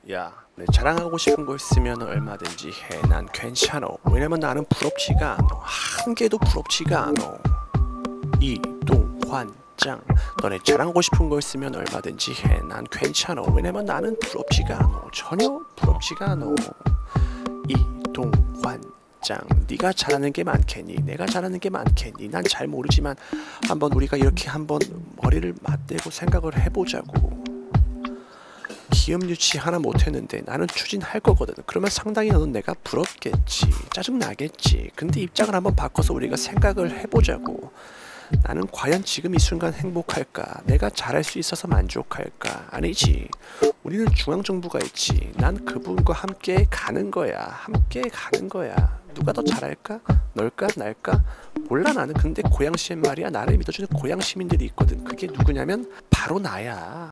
야, 내 자랑하고 싶은 거 있으면 얼마든지 해. 난 괜찮어. 왜냐면 나는 부럽지가 않아. 한 개도 부럽지가 않아. 이동환장, 너네 자랑하고 싶은 거 있으면 얼마든지 해. 난 괜찮아. 왜냐면 나는 부럽지가 않아. 전혀 부럽지가 않아. 이동환장, 네가 잘하는 게 많겠니? 내가 잘하는 게 많겠니? 난 잘 모르지만 한번 우리가 이렇게 한번 머리를 맞대고 생각을 해보자고. 기업 유치 하나 못했는데 나는 추진할 거거든. 그러면 상당히 너는 내가 부럽겠지, 짜증나겠지. 근데 입장을 한번 바꿔서 우리가 생각을 해보자고. 나는 과연 지금 이 순간 행복할까? 내가 잘할 수 있어서 만족할까? 아니지. 우리는 중앙정부가 있지. 난 그분과 함께 가는 거야. 함께 가는 거야. 누가 더 잘할까? 널까? 날까? 몰라 나는. 근데 고양 시민 말이야. 나를 믿어주는 고양 시민들이 있거든. 그게 누구냐면 바로 나야.